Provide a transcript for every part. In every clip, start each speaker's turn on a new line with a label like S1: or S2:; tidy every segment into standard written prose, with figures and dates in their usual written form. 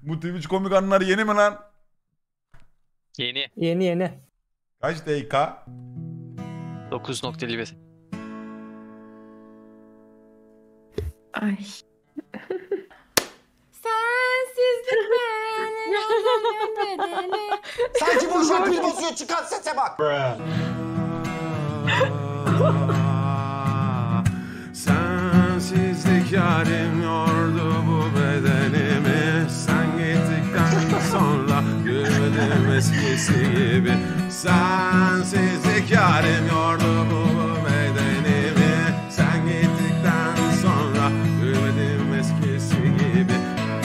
S1: Bu Twitch komik anlar yeni mi lan?
S2: Yeni.
S3: Yeni.
S1: Kaç dakika?
S2: 9.51.
S4: Ay. Sensizlik benim bedeli.
S5: Sanki boşuna pil basıyor, çıkan sese bak.
S6: Sensizlik yarim yordu bu bedenimi. Sen gittikten sonra gülmedim eskisi gibi. Sensizlik yarim yordu bu bedenimi. Sen gittikten sonra gülmedim eskisi gibi.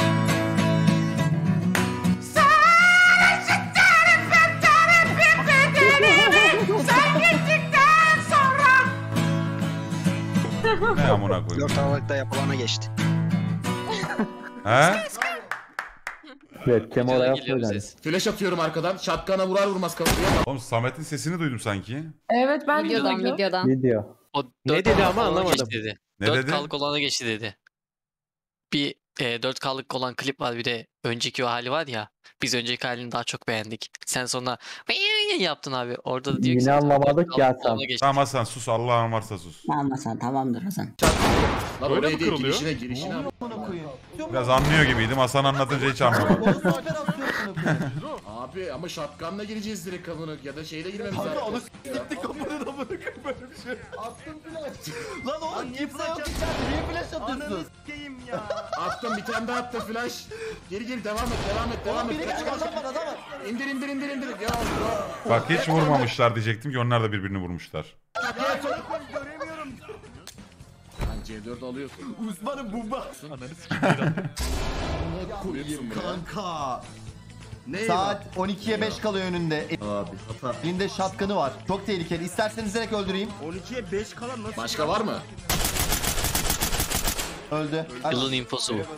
S1: Ne amına koyayım?
S5: 4 Aralık'ta yapılana geçti.
S1: He?
S3: Evet, Kemal
S2: Videoda
S3: oraya
S2: geliyor bu
S3: söylendi.
S2: ses.
S7: Flash atıyorum arkadan. Şatkana vurar vurmaz kafaya.
S1: Oğlum Samet'in sesini duydum sanki.
S4: Evet ben de duydum.
S8: Videodan.
S3: Video.
S2: O
S9: Ne dedi ama anlamadım.
S2: Dedi.
S1: Ne
S2: 4K'lık
S1: dedi?
S2: olana geçti dedi. Bir 4K'lık olan klip var, bir de önceki o hali var ya. Biz önceki halini daha çok beğendik. Sen sonra yaptın abi. Orada da diyor ki
S3: Yine anlamadık ya sen.
S1: Tamam Hasan sus, Allah'ın varsa sus.
S5: Tamam sen tamamdır Hasan.
S7: Lan
S9: Öyle
S7: oraya
S9: mi
S7: değil,
S9: kırılıyor?
S7: girişine abi.
S1: Biraz anlıyor gibiydim. Hasan anlatınca hiç anlamadım.
S7: Abi ama shotgun'la gireceğiz direkt kapını ya da şeyle girmemiz lazım.
S6: Kanka onu s**tik kapının amına koyayım böyle bir şey. Attım flash. Lan oğlum niye flash atıyorsun? Niye flash atıyorsun?
S7: Attım bir tane daha attı flash. Geri devam et.
S6: Biri
S7: Kaç,
S6: kaç adam var.
S7: İndir. Ya.
S1: Bak hiç vurmamışlar diyecektim ki onlar da birbirini vurmuşlar.
S7: Lan C4 alıyorsun.
S6: Uzmanım bomba.
S7: Koyuyorsun buraya.
S6: Kanka. Saat 12'ye 5 kalıyor önünde. Abi hata. Elinde shotgun'ı var. Çok tehlikeli. İsterseniz direkt öldüreyim.
S9: 12'ye 5 kalan nasıl?
S7: Başka var mı?
S6: Öldü.
S2: Yılın infosu bu.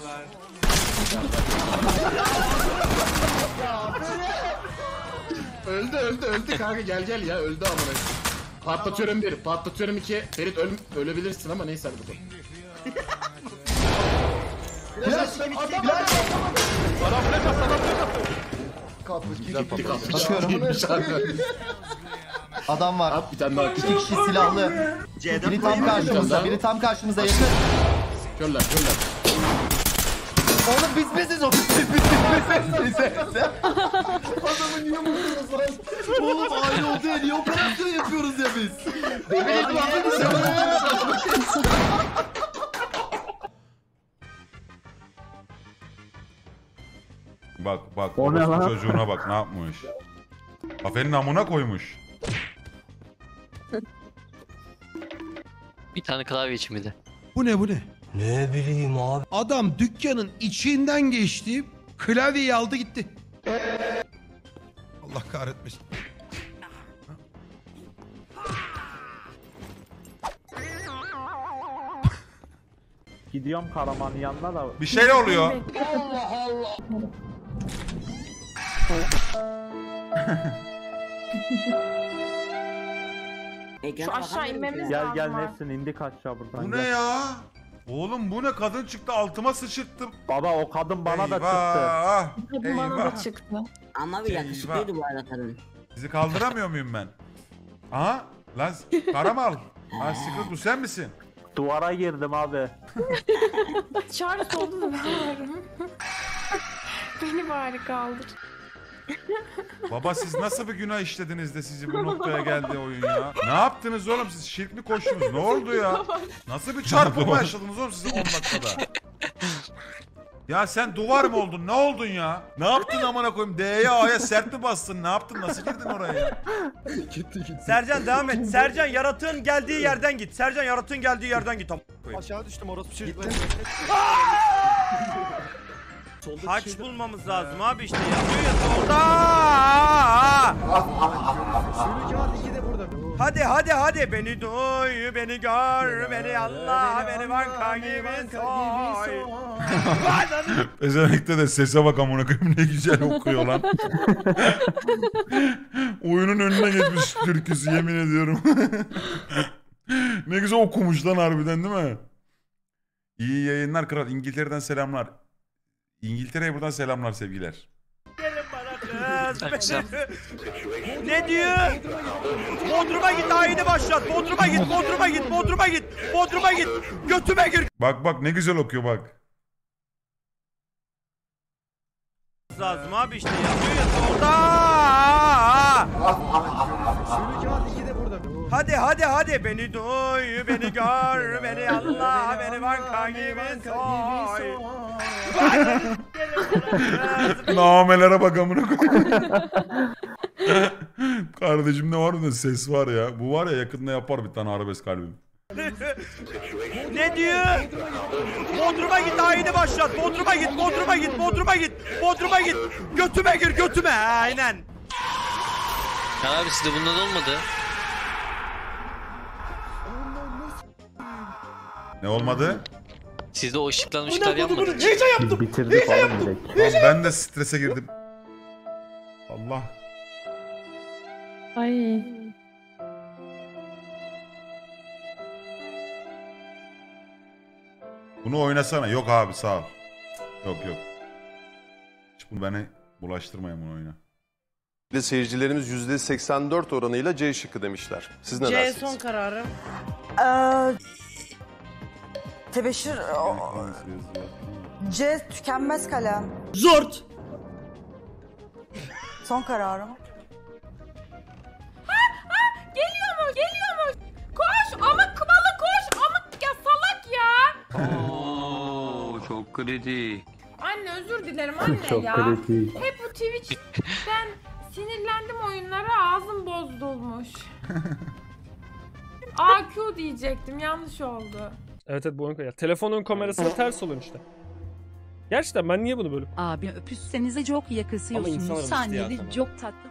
S7: Öldü kanka gel ya öldü amına. Patlatıyorum 1, patlatıyorum 2. Ferit ölebilirsin ama neyse hadi bakalım.
S6: Bakıyorum. Adam var.
S7: At bir tane daha.
S6: 2 kişi silahlı. Biri tam karşımızda. Biri tam karşımıza yakın.
S7: Körler.
S6: Oğlum biz biziz o. Biz. Adamı niye vuruyoruz lan? Oğlum aile oldu ya. Niye operasyon yapıyoruz ya biz?
S1: Bak
S3: O ne
S1: orospu
S3: lan?
S1: çocuğuna bak ne yapmış. Kafenin amına koymuş.
S2: Bir tane klavye için bir de.
S10: Bu ne?
S5: Ne bileyim abi.
S10: Adam dükkanın içinden geçti, klavyeyi aldı gitti. Allah kahretmesin.
S3: Gidiyorum Karaman'ın yanına da.
S1: Bir şey oluyor.
S4: Şu aşağı inmemiz lazım.
S3: Gel
S4: artık.
S3: Nesin indik aşağı buradan.
S1: Bu ne
S3: gel.
S1: ya? Oğlum bu ne, kadın çıktı altıma sıçırttım.
S3: Baba o kadın bana da çıktı.
S1: Eyvah.
S4: Kadın bana da
S1: Eyvah.
S4: çıktı.
S5: Ama bir yakışıklıydı bu arada kadın.
S1: Sizi kaldıramıyor muyum ben? Aha lan Karamal. Ha Secret bu sen misin?
S3: Duvara girdim abi.
S4: Charles oldu da ben varım. Beni bari kaldır.
S1: Baba siz nasıl bir günah işlediniz de sizi bu noktaya geldi oyun ya? Ne yaptınız oğlum siz, şirk mi koştunuz? Ne oldu ya? Nasıl bir çarpılma yaşadınız oğlum siz 10 dakikada? Ya sen duvar mı oldun? Ne oldun ya? Ne yaptın amına koyayım? D'ye A'ya sert mi bastın? Ne yaptın? Nasıl girdin oraya ya?
S9: Sercan devam et. Sercan yaratığın geldiği yerden git. Sercan yaratığın geldiği yerden git.
S6: Aşağı düştüm orospu çocuk.
S9: Haç bulmamız lazım abi işte. Yazıyor ya orada. Hadi beni duy, beni gör, beni Allah, beni banka gibi soy.
S1: Özellikle de sese bak amına koyayım, ne güzel okuyor lan. Oyunun önüne geçmiş türküsü, yemin ediyorum. Ne güzel okumuş lan harbiden, değil mi? İyi yayınlar kral. İngiltere'den selamlar. İngiltere'ye buradan selamlar sevgiler.
S9: Gelin bana kız.
S2: Akşam.
S9: Ne diyor? Bodrum'a git daha yeni başlat. Bodrum'a git, Bodrum'a git, Bodrum'a git. Bodrum'a git. Götüme gir.
S1: Bak ne güzel okuyor bak.
S9: Lazım abi işte yapıyor ya orada. Hadi beni duy, beni gör, beni Allah, beni banka gibi soy.
S1: Namelere bak amına koyayım. Kardeşim ne var mı ses var ya. Bu var ya yakında yapar bir tane arabesk kalbim.
S9: Ne diyor? Bodrum'a git daha yeni başlat. Bodrum'a git, Bodrum'a git, Bodrum'a git. Bodrum'a git. Götüme gir, götüme. Aynen.
S2: Ya abi sizde bundan olmadı.
S1: Ne olmadı?
S2: Sizde o ışıklar yanmadı.
S3: Biz bitirdik oğlum direkt.
S1: Lan ben de strese girdim. Allah.
S4: Ay.
S1: Bunu oynasana. Yok abi sağ ol. Yok. Hiç bunu beni bulaştırmayın bunu oyuna.
S8: Seyircilerimiz %84 oranıyla C şıkkı demişler. Siz ne
S11: C
S8: dersiniz?
S11: son kararım.
S12: Tebeşir C tükenmez kalem.
S11: Zort.
S12: Son kararım.
S4: Geliyor mu? Koş amık kıvalı koş amık ya salak ya.
S5: Oo, çok kritik.
S4: Anne özür dilerim anne
S3: Çok
S4: ya.
S3: kritik.
S4: Hep bu Twitch'ten sinirlendim oyunlara ağzım bozulmuş. AQ diyecektim yanlış oldu.
S11: Evet bu oyun ya. Telefonun kamerası ters olun işte. Gerçekten ben niye bunu böyle?
S13: Abi öpüşsenize çok
S11: Ama
S13: yakışıyorsunuz.
S11: insanlar alıştı
S13: Sahnede
S11: ya, tamam.
S13: çok tatlı.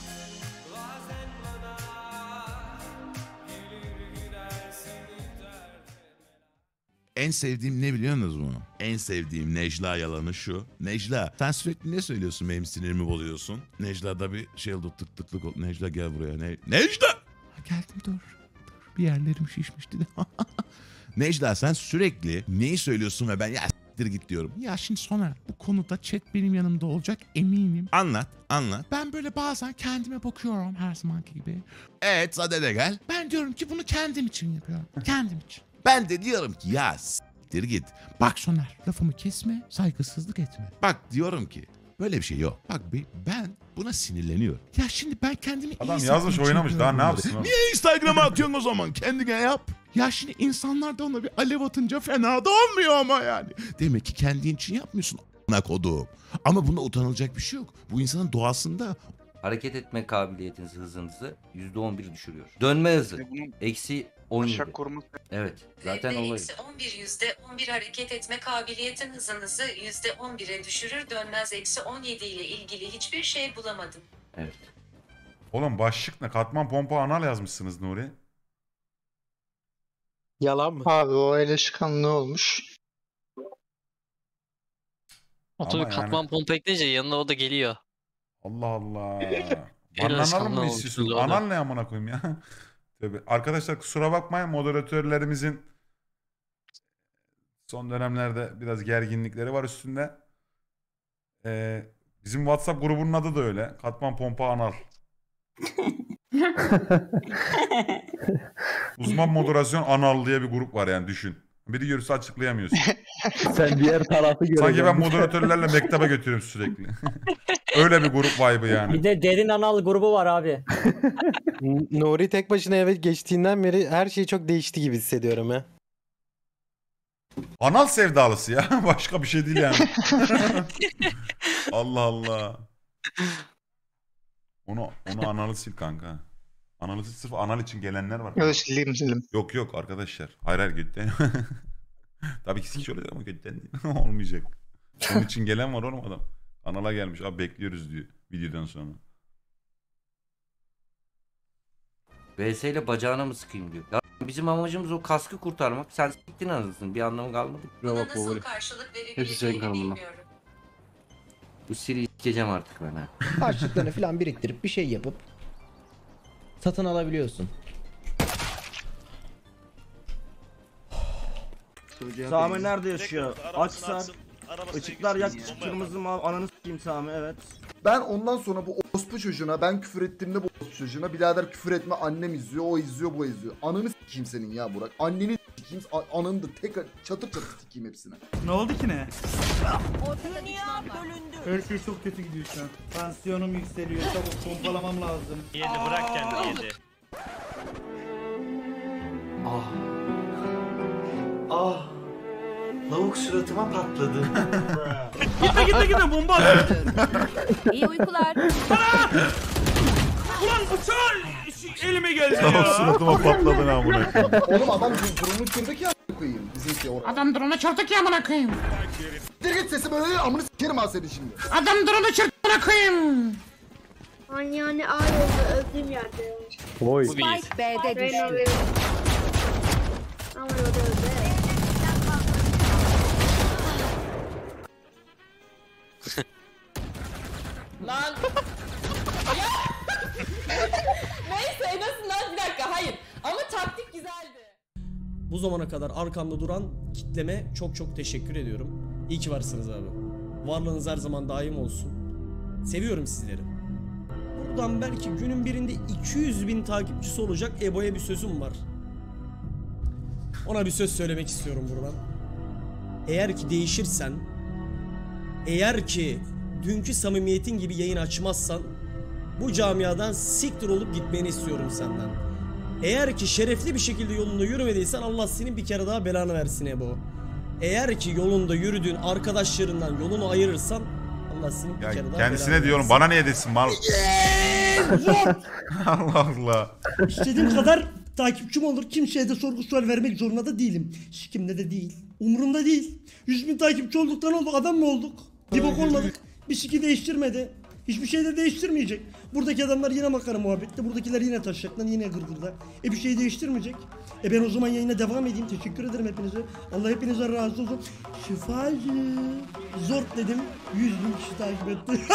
S10: En sevdiğim ne biliyor musunuz bunu? En sevdiğim Necla yalanı şu. Necla sen sürekli ne söylüyorsun benim sinirimi bozuyorsun? Necla da bir şey oldu tıklık oldu. Necla gel buraya. Necla! Geldim dur. Bir yerlerim şişmişti de. Necla sen sürekli neyi söylüyorsun ve ben ya s**tir git diyorum. Ya şimdi Soner bu konuda chat benim yanımda olacak eminim. Anlat. Ben böyle bazen kendime bakıyorum her zamanki gibi. Evet hadi de gel. Ben diyorum ki bunu kendim için yapıyorum. Kendim için. Ben de diyorum ki ya s**tir git. Bak Soner lafımı kesme, saygısızlık etme. Bak diyorum ki böyle bir şey yok. Bak ben buna sinirleniyorum. Ya şimdi ben kendimi iyi
S1: Adam
S10: hissetmek
S1: yazmış
S10: için
S1: oynamış daha ne
S10: yapıyorum
S1: yapsın
S10: bunları.
S1: oğlum?
S10: Niye Instagram'a atıyorsun o zaman? Kendine yap. Ya şimdi insanlar da ona bir alev atınca fena da olmuyor ama yani. Demek ki kendin için yapmıyorsun a**ına koduğum. Ama bunda utanılacak bir şey yok. Bu insanın doğasında.
S5: Hareket etme kabiliyetinizi, hızınızı %11 düşürüyor. Dönme hızı eksi 17. Evet zaten olay.
S13: %11 hareket etme kabiliyetin hızınızı %11'e düşürür dönmez -17 ile ilgili hiçbir şey bulamadım.
S5: Evet.
S1: Oğlum başlık ne? Katman pompa anal yazmışsınız Nuri.
S11: Yalan mı?
S6: Abi o ele çıkan ne olmuş?
S2: Otoyu
S1: yani-
S2: katman pompa ekleyince yanına o da geliyor.
S1: Allah Allah.
S2: El
S1: Banlanalım
S2: alışkanlığı
S1: mı
S2: olmuş
S1: istiyorsun?
S2: orada.
S1: Anal ne amına koyayım ya? Tabii. Arkadaşlar kusura bakmayın moderatörlerimizin son dönemlerde biraz gerginlikleri var üstünde. Bizim WhatsApp grubunun adı da öyle. Katman pompa anal. Uzman moderasyon anal diye bir grup var yani düşün. Biri görürse açıklayamıyorsun.
S3: Sen diğer tarafı göreceksin.
S1: Sanki ben moderatörlerle mektebe götürüyorum sürekli. Öyle bir grup vibe'ı yani.
S5: Bir de derin anal grubu var abi.
S11: Nuri tek başına eve geçtiğinden beri her şey çok değişti gibi hissediyorum ya.
S1: Anal sevdalısı ya. Başka bir şey değil yani. Allah Allah. Onu analı sil kanka. Analı sil sırf anal için gelenler var.
S6: Evet silim.
S1: Yok arkadaşlar. Hayır götten. Tabii ki hiç öyle ama götten değil. Olmayacak. Onun için gelen var oğlum adam. Anala gelmiş abi bekliyoruz diyor videodan sonra.
S5: VS ile bacağına mı sıkayım diyor. Ya bizim amacımız o kaskı kurtarmak. Sen s**tin anasın. Bir anlamı kalmadı.
S13: Nasıl karşılık verebileceğini bilmiyorum.
S5: Bu Siri s**eceğim artık ben ha.
S11: Harçlıklarını falan biriktirip bir şey yapıp satın alabiliyorsun.
S9: Sami nerede yaşıyor? Aksar. Işıklar yak, kırmızı mavi, ananı s**eyim Sami, evet.
S6: Ben ondan sonra bu orospu çocuğuna, ben küfür ettiğimde bu orospu çocuğuna birader küfür etme, annem izliyor, o izliyor, bu izliyor. Ananı s**eyim senin ya Burak. Anneni s**eyim, ananı da tekrar çatır çatır s**eyim hepsine.
S9: Ne oldu ki ne?
S14: Her şey çok kötü gidiyor şu an. Tansiyonum yükseliyor. Çabuk pompalamam lazım.
S9: Yedi, bırak kendini, yedi.
S14: Lavuk suratıma patladı.
S9: Gitme bomba at.
S4: İyi uykular.
S9: Ulan bıçağı elime geldi
S1: Tamam
S9: ya.
S1: suratıma patladın amına koyayım.
S6: Oğlum adam drone'u kırdı ki a**ını koyayım bizimki oraya.
S14: Adam drone'u çarptı ki amına koyayım.
S6: Siktir git sesi böyle değil, amını s**erim ha seni şimdi.
S14: Adam drone'u çarptı amına koyayım.
S4: Yani ağır oldu öldüğüm yerde.
S3: Oy.
S2: Bu bir.
S12: B'de düştü.
S4: Ama o da öldü.
S15: Lan. Neyse en azından bir dakika hayır. Ama taktik güzeldi.
S9: Bu zamana kadar arkamda duran kitleme çok teşekkür ediyorum. İyi ki varsınız abi. Varlığınız her zaman daim olsun. Seviyorum sizleri. Buradan belki günün birinde 200.000 takipçisi olacak Ebo'ya bir sözüm var. Ona bir söz söylemek istiyorum buradan. Eğer ki değişirsen, eğer ki dünkü samimiyetin gibi yayın açmazsan, bu camiadan siktir olup gitmeni istiyorum senden. Eğer ki şerefli bir şekilde yolunda yürümediysen Allah senin bir kere daha belanı versin Ebo. Eğer ki yolunda yürüdüğün arkadaşlarından yolunu ayırırsan Allah senin bir kere daha
S1: Kendisine
S9: belanı
S1: diyorum
S9: versin.
S1: bana niye desin mal. Allah Allah.
S9: İstediğim kadar takipçim olur. Kimseye de sorgu sual vermek zorunda da değilim. Kimde de değil. Umurumda değil. 100.000 takipçi olduktan olduk. Adam mı olduk? Bir bok olmadık. Bir siki değiştirmedi. Hiçbir şey de değiştirmeyecek. Buradaki adamlar yine makara muhabbette. Buradakiler yine taşacaklar. Yine gırgırda. Bir şey değiştirmeyecek. Ben o zaman yayına devam edeyim. Teşekkür ederim hepinize. Allah hepinize razı olsun. Şifacı. Zor dedim. 100.000 kişi takip etti.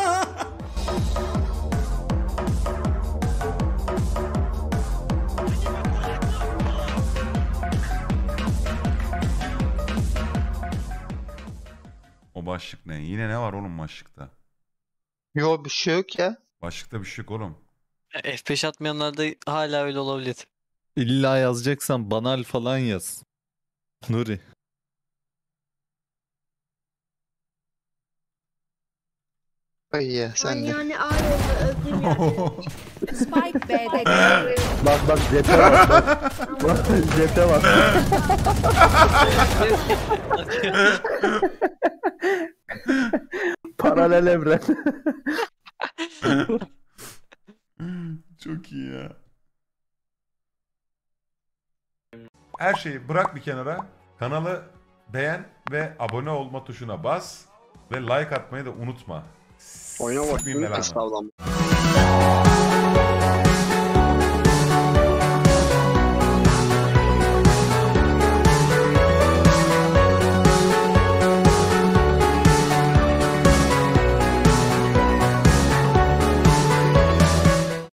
S1: O başlık ne? Yine ne var oğlum başlıkta?
S16: Yo bir şey yok ya.
S1: Başlıkta bir şey yok oğlum.
S2: F5 atmayanlar da hala öyle olabilir.
S16: İlla yazacaksan banal falan yaz. Nuri. Ay ya sen de.
S4: Yani ağır oldu öldüğüm yerde.
S12: Spike B'de
S3: Bak jete bak. Bak jete bak. Paralel evren.
S1: Çok iyi ya. Her şeyi bırak bir kenara. Kanalı beğen ve abone olma tuşuna bas. Ve like atmayı da unutma.
S16: Oyna
S1: Sikmeyeyim
S16: bakayım.
S1: belanı.